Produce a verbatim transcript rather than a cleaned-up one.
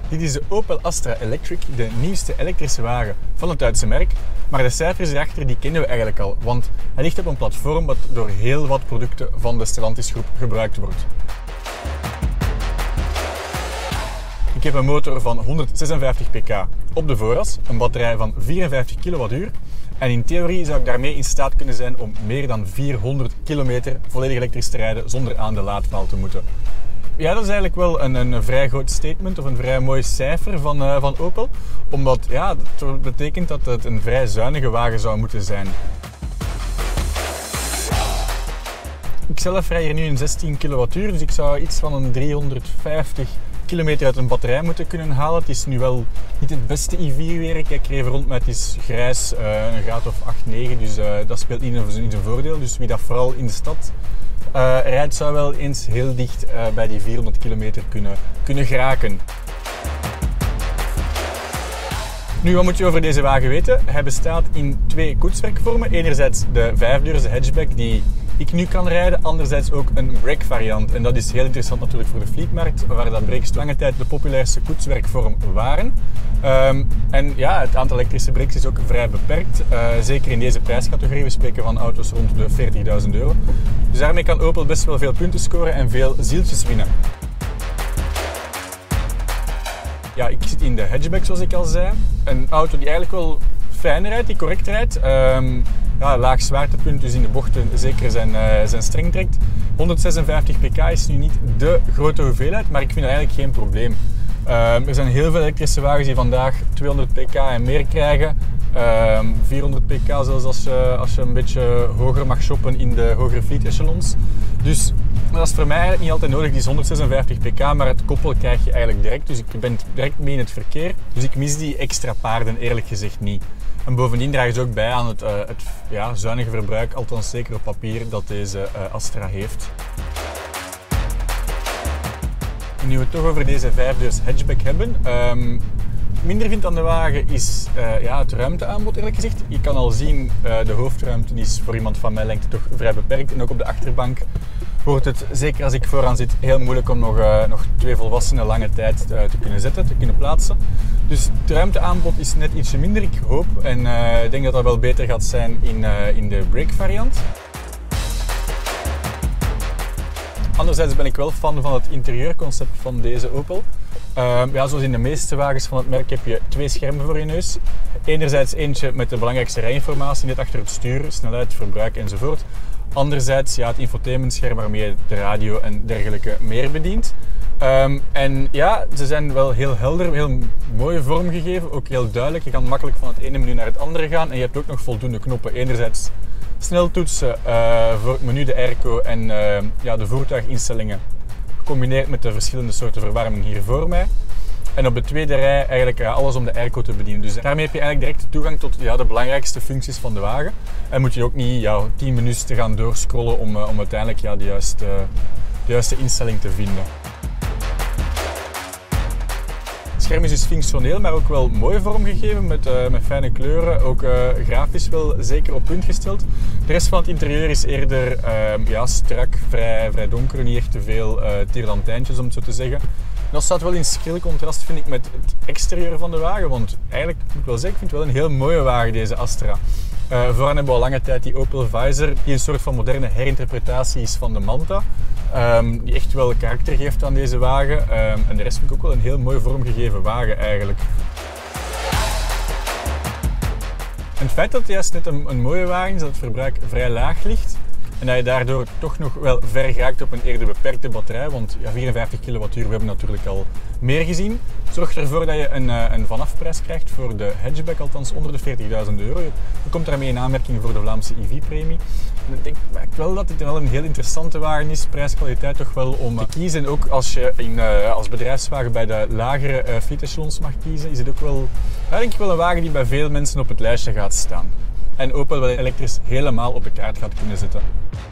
Dit is de Opel Astra Electric, de nieuwste elektrische wagen van het Duitse merk. Maar de cijfers erachter die kennen we eigenlijk al, want hij ligt op een platform dat door heel wat producten van de Stellantis groep gebruikt wordt. Ik heb een motor van honderdzesenvijftig pk op de vooras, een batterij van vierenvijftig kilowattuur en in theorie zou ik daarmee in staat kunnen zijn om meer dan vierhonderd kilometer volledig elektrisch te rijden zonder aan de laadpaal te moeten. Ja, dat is eigenlijk wel een, een vrij groot statement of een vrij mooi cijfer van, uh, van Opel, omdat ja, dat betekent dat het een vrij zuinige wagen zou moeten zijn. Ik zelf rij hier nu een zestien kilowattuur, dus ik zou iets van een driehonderdvijftig kilometer uit een batterij moeten kunnen halen. Het is nu wel niet het beste I vier weer. Ik kijk er even rond, maar het is grijs, uh, een graad of acht, negen, dus uh, dat speelt niet in zijn voordeel. Dus wie dat vooral in de stad uh, rijdt, zou wel eens heel dicht uh, bij die vierhonderd kilometer kunnen, kunnen geraken. Nu, wat moet je over deze wagen weten? Hij bestaat in twee koetswerkvormen. Enerzijds de vijfdeurse hatchback die ik nu kan rijden, anderzijds ook een brake variant. En dat is heel interessant natuurlijk voor de fleetmarkt, waar dat brakes lange tijd de populairste koetswerkvorm waren. Um, en ja, het aantal elektrische brakes is ook vrij beperkt, uh, zeker in deze prijscategorie. We spreken van auto's rond de veertigduizend euro. Dus daarmee kan Opel best wel veel punten scoren en veel zieltjes winnen. Ja, ik zit in de hatchback zoals ik al zei. Een auto die eigenlijk wel fijn rijdt, die correct rijdt. Um, ja, laag zwaartepunt, dus in de bochten zeker zijn, uh, zijn streng trekt. honderdzesenvijftig pk is nu niet de grote hoeveelheid, maar ik vind dat eigenlijk geen probleem. Um, er zijn heel veel elektrische wagens die vandaag tweehonderd pk en meer krijgen. Um, vierhonderd pk zelfs als je, als je een beetje hoger mag shoppen in de hogere fleet echelons. Dus dat is voor mij eigenlijk niet altijd nodig, die is honderdzesenvijftig pk, maar het koppel krijg je eigenlijk direct. Dus ik ben direct mee in het verkeer. Dus ik mis die extra paarden eerlijk gezegd niet. En bovendien dragen ze ook bij aan het, uh, het ja, zuinige verbruik, althans zeker op papier, dat deze uh, Astra heeft. En nu we het toch over deze vijfdeurs hatchback hebben. Um, minder vind aan de wagen is uh, ja, het ruimteaanbod eerlijk gezegd. Je kan al zien, uh, de hoofdruimte is voor iemand van mijn lengte toch vrij beperkt. En ook op de achterbank wordt het, zeker als ik vooraan zit, heel moeilijk om nog, uh, nog twee volwassenen lange tijd uh, te kunnen zetten, te kunnen plaatsen. Dus het ruimteaanbod is net ietsje minder, ik hoop. En uh, ik denk dat dat wel beter gaat zijn in, uh, in de brake variant. Anderzijds ben ik wel fan van het interieurconcept van deze Opel. Uh, ja, zoals in de meeste wagens van het merk heb je twee schermen voor je neus. Enerzijds eentje met de belangrijkste rijinformatie net achter het stuur, snelheid, verbruik enzovoort. Anderzijds ja, het infotainmentscherm waarmee je de radio en dergelijke meer bedient. Um, en ja, ze zijn wel heel helder, heel mooi vormgegeven, ook heel duidelijk. Je kan makkelijk van het ene menu naar het andere gaan en je hebt ook nog voldoende knoppen. Enerzijds sneltoetsen uh, voor het menu, de airco en uh, ja, de voertuiginstellingen, gecombineerd met de verschillende soorten verwarming hier voor mij. En op de tweede rij eigenlijk ja, alles om de airco te bedienen. Dus daarmee heb je eigenlijk direct toegang tot ja, de belangrijkste functies van de wagen. En moet je ook niet ja, tien minuten te gaan doorscrollen om, uh, om uiteindelijk ja, de, juiste, de juiste instelling te vinden. Het scherm is dus functioneel, maar ook wel mooi vormgegeven met, uh, met fijne kleuren. Ook uh, grafisch wel zeker op punt gesteld. De rest van het interieur is eerder uh, ja, strak, vrij, vrij donker, niet echt te veel uh, tierlantijntjes om het zo te zeggen. En dat staat wel in schril contrast vind ik met het exterieur van de wagen, want eigenlijk moet ik wel zeggen, ik vind het wel een heel mooie wagen deze Astra. Uh, vooraan hebben we al lange tijd die Opel Vizor, die een soort van moderne herinterpretatie is van de Manta. Um, die echt wel karakter geeft aan deze wagen. Um, en de rest vind ik ook wel een heel mooi vormgegeven wagen eigenlijk. En het feit dat het juist net een, een mooie wagen is, dat het verbruik vrij laag ligt en dat je daardoor toch nog wel ver geraakt op een eerder beperkte batterij, want ja, vierenvijftig kilowattuur, we hebben natuurlijk al meer gezien, zorgt ervoor dat je een, een vanafprijs krijgt voor de hatchback, althans onder de veertigduizend euro. Je komt daarmee in aanmerking voor de Vlaamse I V-premie. Ik denk wel dat dit wel een heel interessante wagen is, prijs-kwaliteit toch wel om te kiezen. En ook als je in, uh, als bedrijfswagen bij de lagere uh, fleet echelons mag kiezen, is het ook wel, ja, denk ik wel een wagen die bij veel mensen op het lijstje gaat staan. En Opel wel elektrisch helemaal op de kaart gaat kunnen zetten.